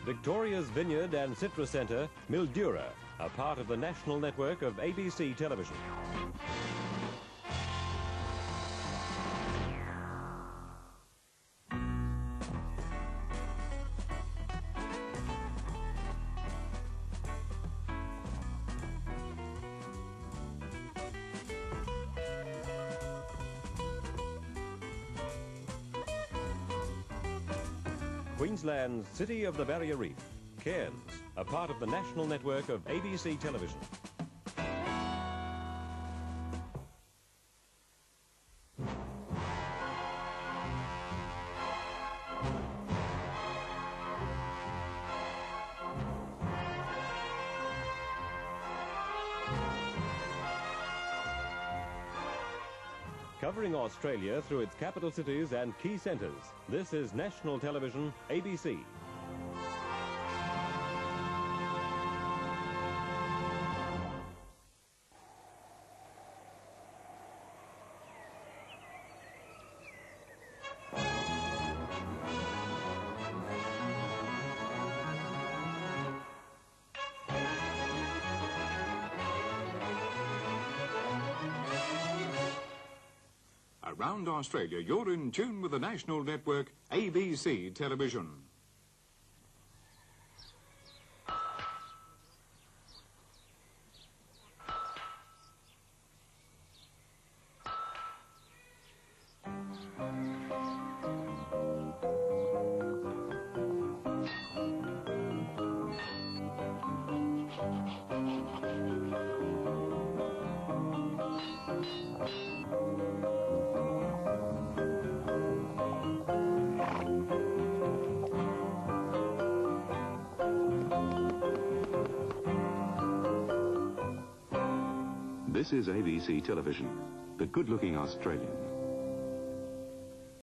Victoria's Vineyard and Citrus Centre, Mildura, a part of the national network of ABC television. Queensland's City of the Barrier Reef, Cairns, a part of the national network of ABC television. Covering Australia through its capital cities and key centres, this is National Television, ABC. Around Australia, you're in tune with the national network ABC television. This is ABC television, the good-looking Australian.